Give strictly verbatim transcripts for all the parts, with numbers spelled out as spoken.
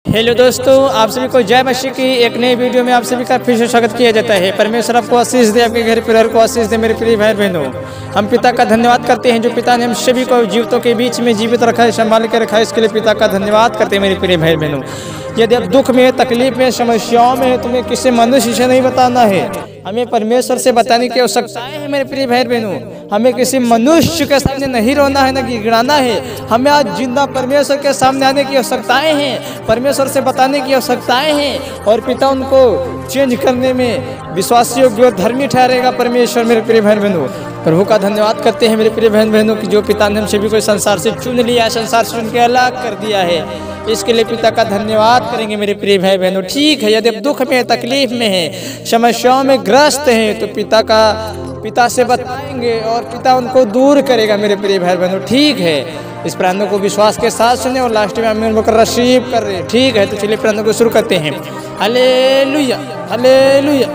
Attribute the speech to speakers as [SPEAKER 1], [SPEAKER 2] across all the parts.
[SPEAKER 1] Hello दोस्तों, आप सभी को जय मसीह की एक नई वीडियो में आप सभी का फिर से स्वागत किया जाता है। परमेश्वर आपको आशीष दे, आपके घर परिवार को आशीष दे। मेरे प्रिय भाई बहनों, हम पिता का धन्यवाद करते हैं जो पिता ने हम सभी को जीवितों के बीच में जीवित रखा है, संभाल के रखा है। इसके लिए पिता का धन्यवाद करते हैं। मेरे प्रिय भाई बहनों, यदि आप दुख में, तकलीफ में, समस्याओं में, तुम्हें किसी मनुष्य से नहीं बताना है, हमें परमेश्वर से बताने की आवश्यकता है। मेरे प्रिय भाई बहनों, हमें किसी मनुष्य के सामने नहीं रोना है, न गिड़ाना है। हमें आज जिंदा परमेश्वर के सामने आने की आवश्यकताएं हैं, परमेश्वर से बताने की आवश्यकताएं हैं, और पिता उनको चेंज करने में विश्वासी योग्य और धर्मी ठहरेगा परमेश्वर। मेरे प्रिय भाई बहनों, प्रभु का धन्यवाद करते हैं मेरे प्रिय बहन बहनों की जो पिता ने हम सभी को संसार से चुन लिया, संसार से चुन के अलग कर दिया है। इसके लिए पिता का धन्यवाद करेंगे मेरे प्रिय भाई बहनों। ठीक है, यदि दुख में, तकलीफ में है, समस्याओं में ग्रस्त हैं, तो पिता का पिता से बताएंगे और पिता उनको दूर करेगा मेरे प्रिय भाई बहनों। ठीक है, इस प्रार्थना को विश्वास के साथ सुने और लास्ट में हमें उनको रिसीव कर रहे हैं। ठीक है, तो चलिए प्रार्थना को शुरू करते हैं। Hallelujah, hallelujah.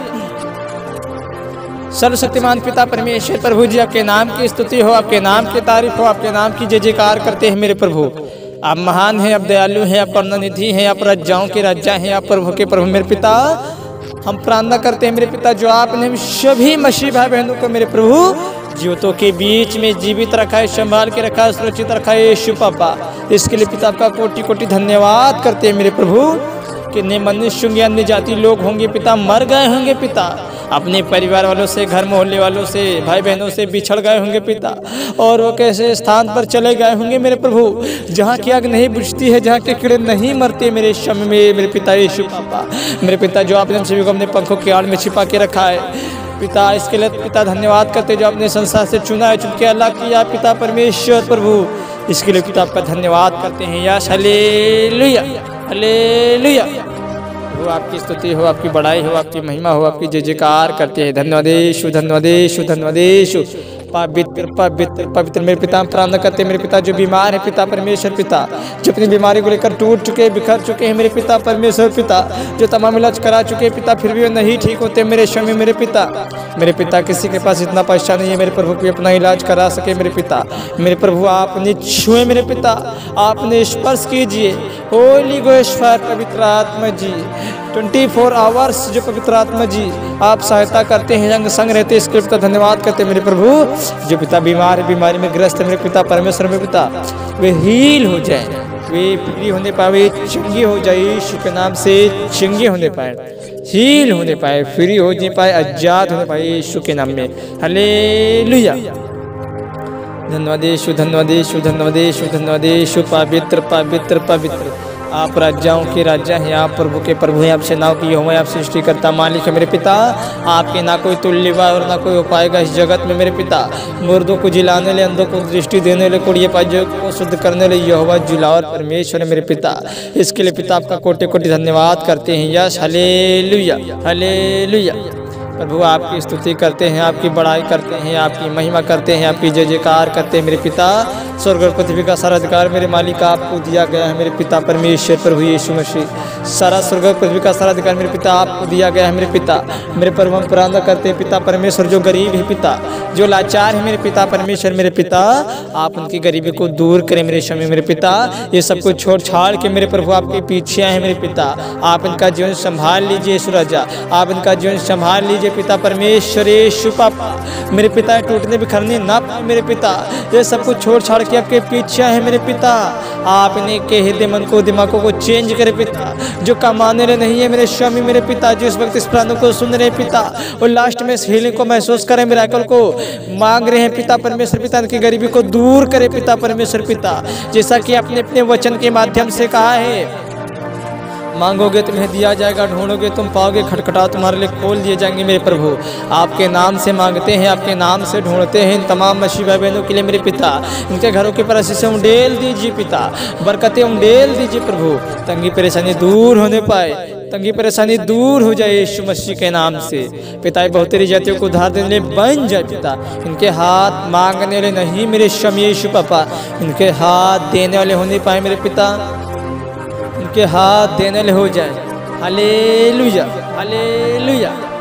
[SPEAKER 1] सर्वशक्तिमान पिता परमेश्वर प्रभु जी, आपके नाम की स्तुति हो, आपके नाम की तारीफ हो, आपके नाम की जय जयकार करते हैं मेरे प्रभु। आप महान हैं, आप दयालु हैं, आप करुणानिधि हैं, आप राजाओं के राजा हैं, आप प्रभु के प्रभु। मेरे पिता, हम प्रार्थना करते हैं मेरे पिता जो आपने हम सभी मसीह भाई बहनों को मेरे प्रभु जीवितों के बीच में जीवित रखा है, संभाल के रखा है, सुरक्षित रखा है यीशु पापा। इसके लिए पिता आपका कोटि कोटि धन्यवाद करते हैं मेरे प्रभु। कितने मनुष्य होंगे, अन्य जाति लोग होंगे पिता, मर गए होंगे पिता, अपने परिवार वालों से, घर मोहल्ले वालों से, भाई बहनों से बिछड़ गए होंगे पिता, और वो कैसे स्थान पर चले गए होंगे मेरे प्रभु जहाँ की आग नहीं बुझती है, जहाँ के कीड़े नहीं मरते मेरे शम में मेरे पिता यीशु पापा। मेरे पिता जो आपने हम सभी को अपने पंखों की आड़ में छिपा के रखा है पिता, इसके लिए पिता धन्यवाद करते जो आपने संसार से चुना है, चुन के अलग किया पिता परमेश्वर प्रभु। इसके लिए पिता आपका धन्यवाद करते हैं। Yes, hallelujah, hallelujah. हो आपकी स्तुति हो, आपकी बड़ाई हो, आपकी महिमा हो, आपकी जय जयकार करते हैं। धन्यवाद यीशु, धन्यवाद यीशु, धन्यवाद यीशु। पवित्र पवित्र पवित्र मेरे पिता हम प्रार्थना करते हैं मेरे पिता जो बीमार है पिता परमेश्वर पिता, जो अपनी बीमारी को लेकर टूट चुके, बिखर चुके हैं मेरे पिता परमेश्वर पिता, जो तमाम इलाज करा चुके हैं पिता, फिर भी नहीं ठीक होते मेरे समय मेरे पिता। मेरे पिता किसी के पास इतना पैसा नहीं है मेरे प्रभु की अपना इलाज करा सके मेरे पिता। मेरे प्रभु आपने छुए मेरे पिता, आपने स्पर्श कीजिए। होली गोस्ट फायर पवित्र आत्मा जी, ट्वेंटी फोर आवर्स जो पवित्र आत्मा जी आप सहायता करते हैं, अंग संग रहते हैं। इसके लिए धन्यवाद करते हैं मेरे प्रभु। जो पिता बीमार है, बीमारी में ग्रस्त है मेरे पिता परमेश्वर मेरे पिता, वे हील हो जाए, वे फ्री होने पाए, वे चंगी हो जाए यीशु के नाम से, चंगे होने पाए, हील होने पाए, फ्री होने पाए, आजाद होने पाए यीशु के नाम में। हालेलुया। धन्यवाद यीशु, धन्यवाद यीशु, धन्यवाद यीशु, धन्यवाद यीशु। पवित्र पवित्र पवित्र आप राजाओं के राजा हैं, आप प्रभु के प्रभु हैं, आपसे नाव की हो, आप सृष्टिकर्ता मालिक है मेरे पिता। आपके ना कोई तुल्यवा और ना कोई हो पाएगा इस जगत में मेरे पिता। मुर्दों को जिलाने ले, अंधों को दृष्टि देने ले, कुड़िए पाइयों को शुद्ध करने ले यहोवा जुलावर परमेश्वर है मेरे पिता। इसके लिए पिता आपका कोटि कोटि धन्यवाद करते हैं। Yes, hallelujah, hallelujah. प्रभु आपकी स्तुति करते हैं, आपकी बड़ाई करते हैं, आपकी महिमा करते हैं, आपकी जय जयकार करते हैं मेरे पिता। स्वर्ग और पृथ्वी का सारा अधिकार मेरे मालिक आपको दिया गया है मेरे पिता परमेश्वर प्रभु यीशु मसीह। सारा स्वर्ग और पृथ्वी का सारा अधिकार मेरे पिता आपको दिया गया है मेरे पिता। मेरे प्रभु हम प्रार्थना करते हैं पिता परमेश्वर, जो गरीब है पिता, जो लाचार है मेरे पिता परमेश्वर मेरे पिता, आप उनकी गरीबी को दूर करें मेरे समय मेरे पिता। ये सब कुछ छोड़ छाड़ के मेरे प्रभु आपके पीछे आए मेरे पिता। आप इनका जीवन संभाल लीजिए यीशु राजा, आप इनका जीवन संभाल लीजिए पिता परमेश्वर यीशु पापा। मेरे पिता टूटने बिखरने ना पाए मेरे पिता, ये सब कुछ छोड़ छाड़ के आपके पीछे है मेरे पिता। आप इन्हें के हृदय मन को, दिमागों को चेंज करे पिता, जो कमाने रहे नहीं है मेरे स्वामी मेरे पिता, जो इस वक्त इस प्रार्थना को सुन रहे पिता, और लास्ट में इस हीलिंग को महसूस करें, मिराकल को मांग रहे हैं पिता परमेश्वर पिता, इनकी गरीबी को दूर करे पिता परमेश्वर पिता। जैसा कि आपने अपने वचन के माध्यम से कहा है, मांगोगे तुम्हें दिया जाएगा, ढूंढोगे तुम पाओगे, खटखटाओ तुम्हारे लिए खोल दिए जाएंगे मेरे प्रभु। आपके नाम से मांगते हैं, आपके नाम से ढूंढते हैं। इन तमाम मसीह भाई बहनों के लिए मेरे पिता, इनके घरों के पर से उंडेल दीजिए पिता, बरकतें उंडेल दीजिए प्रभु, तंगी परेशानी दूर होने पाए, तंगी परेशानी दूर हो जाए यीशु मसीह के नाम से पिता। बहुत तेरी जातियों को उधार देने बन जाए पिता, इनके हाथ मांगने वाले नहीं मेरे स्वामी यीशु पापा, इनके हाथ देने वाले होने पाए मेरे पिता, के हाथ देने ले हो जाए। Hallelujah, hallelujah.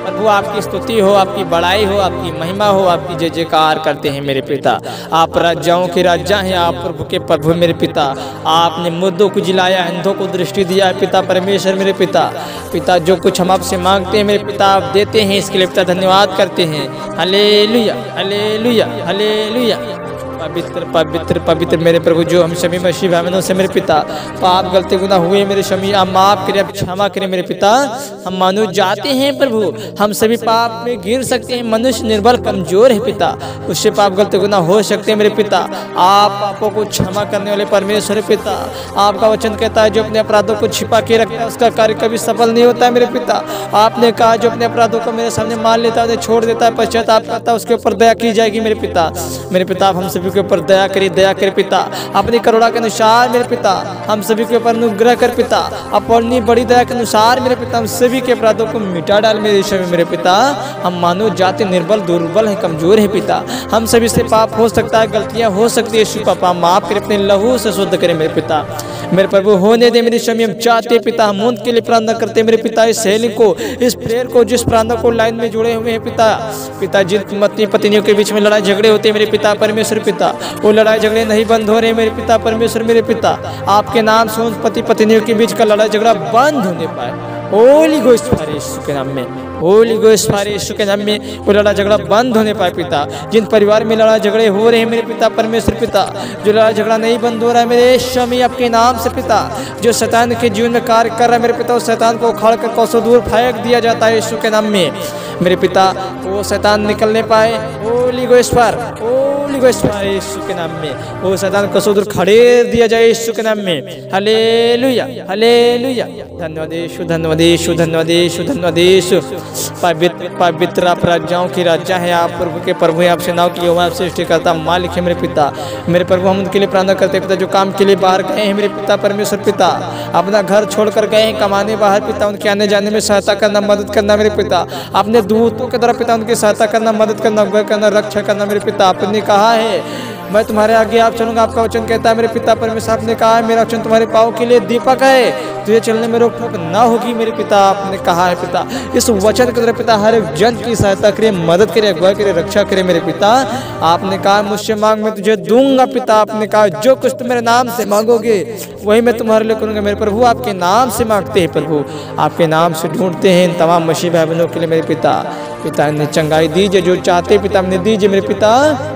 [SPEAKER 1] प्रभु आपकी स्तुति हो, आपकी बड़ाई हो, आपकी महिमा हो, आपकी जय जयकार करते हैं मेरे पिता। आप राजाओं के राजा हैं, आप प्रभु के प्रभु मेरे पिता। आपने मुर्दों को जिलाया, अंधों को दृष्टि दिया है पिता परमेश्वर मेरे पिता। पिता जो कुछ हम आपसे मांगते हैं मेरे पिता आप देते हैं, इसके लिए पिता धन्यवाद करते हैं। Hallelujah hallelujah hallelujah. पवित्र पवित्र पवित्र मेरे प्रभु, जो हम शमी मसीह भाइयों से मेरे पिता पाप गलती गुनाह हुए मेरे शमी आप माफ करें, आप क्षमा करें मेरे पिता। हम मानो जाते हैं प्रभु, हम सभी पाप में गिर सकते हैं, मनुष्य निर्बल कमजोर है पिता, उससे पाप गलती गुनाह हो सकते हैं मेरे पिता। आप पापों को क्षमा करने वाले परमेश्वर है पिता। आपका वचन कहता है जो अपने अपराधों को छिपा के रखता है उसका कार्य कभी सफल नहीं होता है मेरे पिता। आपने कहा जो अपने अपराधों को मेरे सामने मान लेता है, छोड़ देता है, पश्चाताप करता है, उसके ऊपर दया की जाएगी मेरे पिता। मेरे पिता आप हम सभी के ऊपर दया करिए, दया कर पिता, अपनी करुणा के अनुसार मेरे पिता हम सभी के ऊपर अनुग्रह कर पिता, अपनी बड़ी दया के अनुसार मेरे पिता हम सभी के अपराधों को मिटा डाल मेरे ईश्वर मेरे पिता। हम मानव जाति निर्बल दुर्बल है, कमजोर है पिता, हम सभी से पाप हो सकता है, गलतियां हो सकती है, यीशु पापा माफ कर अपने लहू से शुद्ध करें मेरे पिता। मेरे प्रभु होने दे मेरे शमी, हम चाहते पिता, हम उनके लिए प्रार्थना करते मेरे पिता, इस सहेली को, इस प्रेयर को, जिस प्रार्थना को लाइन में जुड़े हुए हैं पिता। पिता जिन पत्नी पत्नियों के बीच में लड़ाई झगड़े होते हैं मेरे पिता परमेश्वर पिता, वो लड़ाई झगड़े नहीं बंद हो रहे मेरे पिता परमेश्वर मेरे पिता। आपके नाम से उन पति पत्नियों के बीच का लड़ाई झगड़ा बंद होने पाए, होली गोस्ट फारे यीशु के नाम में, होली गोस्ट फारे यीशु के नाम में वो लड़ाई झगड़ा बंद होने पाए पिता। जिन परिवार में लड़ाई झगड़े हो रहे हैं मेरे पिता परमेश्वर पिता, जो लड़ाई झगड़ा नहीं बंद हो रहा है मेरे शमी आपके नाम से पिता, जो शैतान के जीवन में कार्य कर रहा है मेरे पिता, उस शैतान को उखाड़ कर कोसों दूर फेंक दिया जाता है यीशु के नाम में मेरे पिता। वो शैतान निकलने पाए, holy ghost fire, holy ghost fire यीशु के नाम में, वो शैतान कोसों दूर खड़े दिया जाए यीशु के नाम में। Hallelujah hallelujah. धन्यवाद यीशु, धन्यवाद यीशु, धन्यवाद यीशु, धन्यवाद यीशु। पवित्र पवित्र आप राजाओं की राजा हैं, आप प्रभु के प्रभु हैं, आपसे नाव की आप सृष्टि करता मालिक है मेरे पिता। मेरे प्रभु हम उनके लिए प्रार्थना करते हैं पिता जो काम के लिए बाहर गए हैं मेरे पिता परमेश्वर पिता, अपना घर छोड़कर गए हैं कमाने बाहर पिता, उनके आने जाने में सहायता करना, मदद करना मेरे पिता। अपने दूतों के द्वारा पिता उनकी सहायता करना, मदद करना, उग्र करना, रक्षा करना मेरे पिता। आपने कहा है मैं तुम्हारे आगे आप चलूंगा, आपका वचन कहता है मेरे पिता परमेश्वर, आपने कहा है मेरा वचन तुम्हारे पाँव के लिए दीपक है, तुझे चलने में रोक टोक ना होगी मेरे पिता। आपने कहा है पिता इस वचन के द्वारा पिता हर एक जन की सहायता करे, मदद करे, अगुवाई करे, रक्षा करे मेरे पिता। आपने कहा मुझसे मांग मैं तुझे दूंगा पिता। आपने कहा जो कुछ तुम मेरे नाम से मांगोगे वही मैं तुम्हारे लिए करूंगा मेरे प्रभु। आपके नाम से मांगते हैं प्रभु, आपके नाम से ढूंढते हैं इन तमाम मसीह भाई बहनों के लिए मेरे पिता। पिता ने चंगाई दीजिए जो चाहते पिता हमने दीजिए मेरे पिता,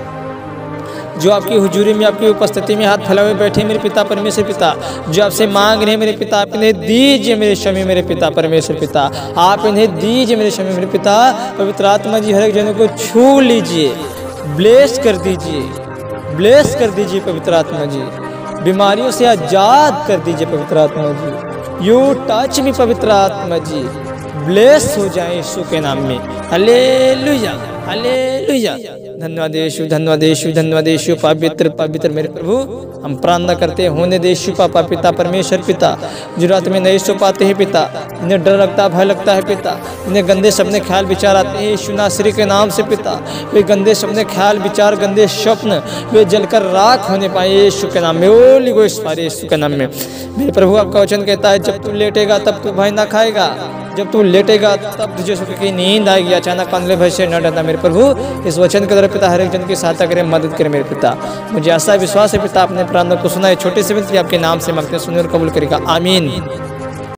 [SPEAKER 1] जो आपकी हुजूरी में आपकी उपस्थिति में हाथ फैलाए हुए बैठे मेरे पिता परमेश्वर पिता, जो आपसे मांग रहे हैं मेरे पिता, आप इन्हें दीजिए मेरे शमी मेरे पिता परमेश्वर पिता, आप इन्हें दीजिए मेरे शमी मेरे पिता। पवित्र आत्मा जी हर एक जनों को छू लीजिए, ब्लेस कर दीजिए, ब्लेस कर दीजिए पवित्र आत्मा जी, बीमारियों से आजाद कर दीजिए पवित्र आत्मा जी। यू टच मी पवित्र आत्मा जी, ब्लेस हो जाए यीशु के नाम में। Hallelujah hallelujah. धन्यवाद यीशु, धन्यवाद यीशु, धन्यवाद यीशु। पवित्र पवित्र मेरे प्रभु हम प्रार्थना करते हैं होने दे यीशु पापा पिता परमेश्वर पिता, जो रात में नहीं सो पाते हैं पिता, इन्हें डर लगता है, भय लगता है पिता, इन्हें गंदे सपने ख्याल विचार आते हैं यीशु नासरी के नाम से पिता। वे गंदे सपने ख्याल विचार गंदे स्वप्न वे जलकर राख होने पाए यीशु के नाम में, होली गोस्ट फारे यीशु के नाम में। मेरे प्रभु आपका वचन कहता है जब तू लेटेगा तब तू भय ना खाएगा, जब तू लेटेगा तब तुझे सुख की नींद आएगी, अचानक अंधे भय से न डरना मेरे प्रभु। इस वचन के द्वारा पिता हर एक जन की सहायता करें, मदद करें मेरे पिता। मुझे ऐसा विश्वास है पिता अपने प्रार्थना को सुना है, छोटे से विनती आपके नाम से मांगते हैं, सुने और कबूल करेगा, आमीन।